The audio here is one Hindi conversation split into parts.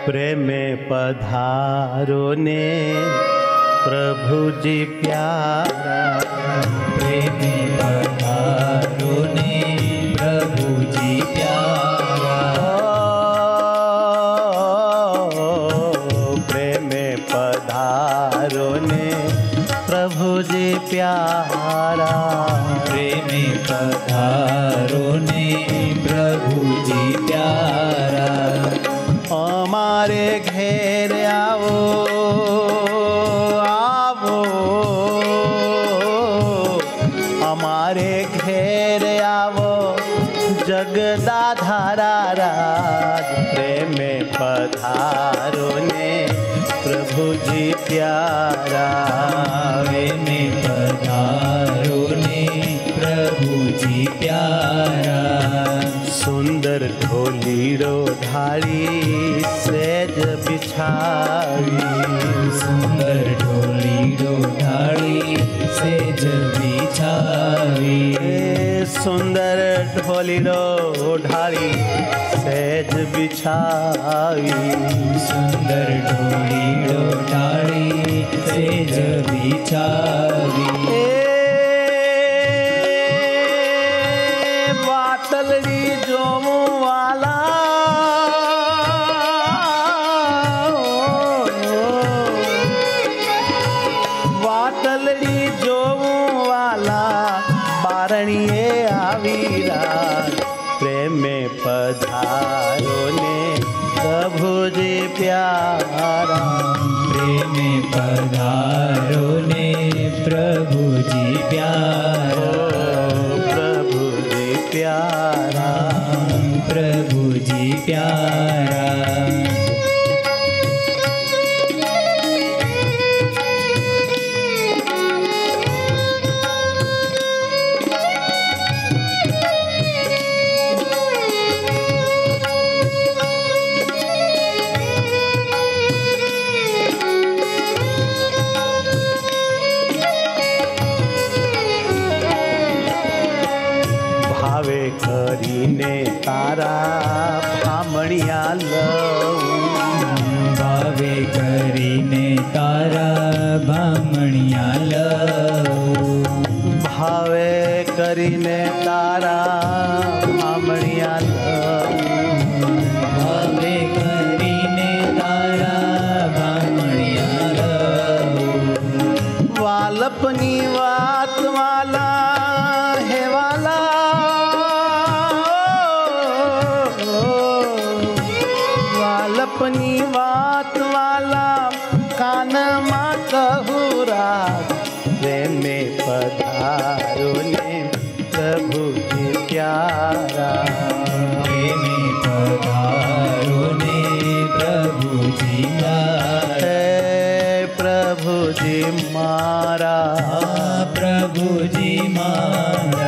प्रेम पधारो ने प्रभु जी प्यारा, प्रेम पधारो ने प्रभु जी प्यारा। प्रेम पधारो ने प्रभु जी प्यारा, प्रेम पधारो ने प्रभु जी प्यारा। हमारे घेर आओ आओ, हमारे घेर आओ जगदाधारा राज। प्रेम पधारो ने प्रभु जी प्यारा, प्रेम पधारो ने प्रभु जी प्यारा। सुंदर ढोलीरो ढाली सेज बिछावी, सुंदर ढोलीरो ढाली सेज बिछावी। सुंदर ढोलीरो ढाली सेज बिछावी, सुंदर ढोलीरो ढाली सेज बिछावी। वातलड़ी जोमू वाला वातलड़ी जोमू वाला बारणिए आवीरा। प्रेम पधारो ने प्रभु जी प्यारा, प्रेम पधारो ने प्रभु जी प्यारा। प्रभु जी प्यारा, प्रभु जी प्यारा। ભાવે કરીને તારા ભામણિયા લઉં, ભાવે કરીને તારા ભામણિયા લઉં, ભાવે કરીને તારા ભામણિયા લઉં, ભાવે કરીને તારા ભામણિયા લઉં। વાલપની વાત વાલા હે વાલા, વાલપની વાત વાલા કાનમાં કહું રાજ। પ્રેમે પધારો ને પ્રભુ જી પ્યારા, પ્રેમે પધારો ને પ્રભુ जी प्यारा। હે પ્રભુ જી મારા, प्रभु जी मारा।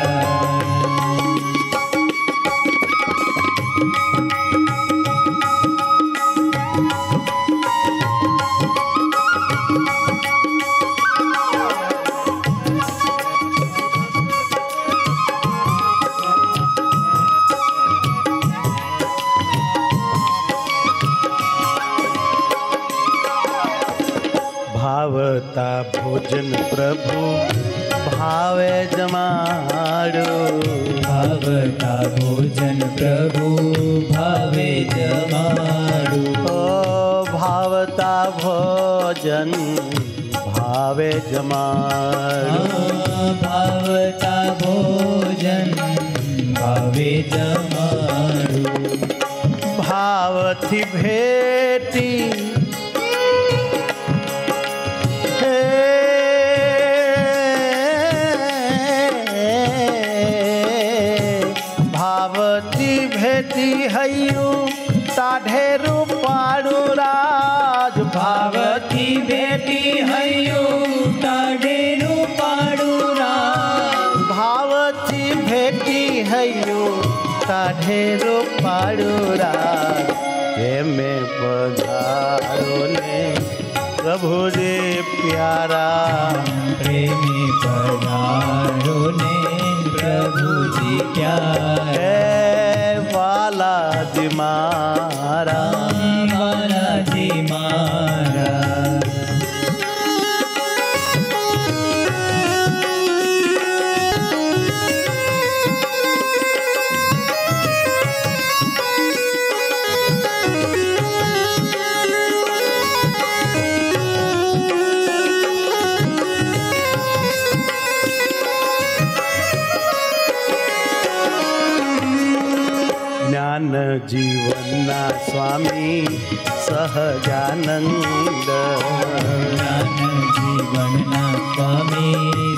ભાવતા ભોજન પ્રભુ ભાવે જમાડો, भावता भोजन प्रभु भावे जमाडू। ઓ ભાવતા ભોજન ભાવે જમાડો, भावता भोजन भावे जमाडू। ભાવથી ભેટી भावती भेटी हयू ताढ़ेरू पाड़ू राज। भावती बेटी हयू ताडेरू पाडूरा। भावती भेटी हयू ताढ़ेरू पाड़ू राज। में पधारो ने प्रभु जी प्यारा, प्रेमी पधारो ने प्रभु जी प्यारा। है वाला जी मारा, वाला स्वामी सहजानंद। ज्ञान जीवनना स्वामी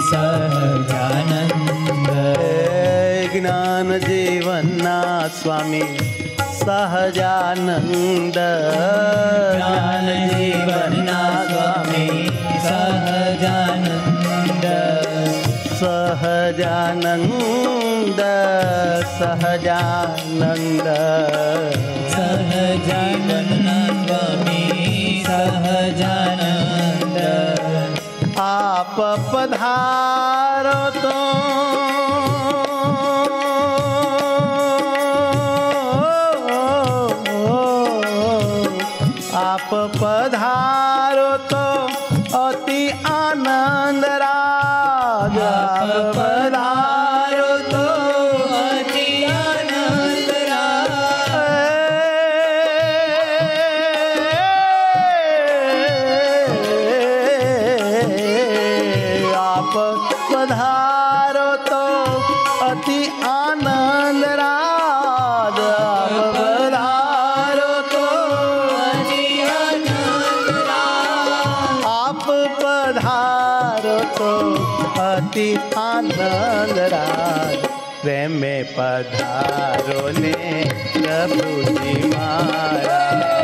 सहजानंद। ज्ञान जीवनना स्वामी सहजानंद। ज्ञान जीवनना स्वामी सहजानंद। सहजानंद सहजानंद। सहजानंद स्वामी सहजानंद। आप पधारो तो आप पधारो तो अति आनंद राज। आप पधारो तो अति आनंद राज। आप पधारो तो अति आनंद राज। आप पधारो तो अति आनंद राज। आप पधारो तो अति आनंद राज। प्रेम में पधारो ने प्रभु जी महाराज।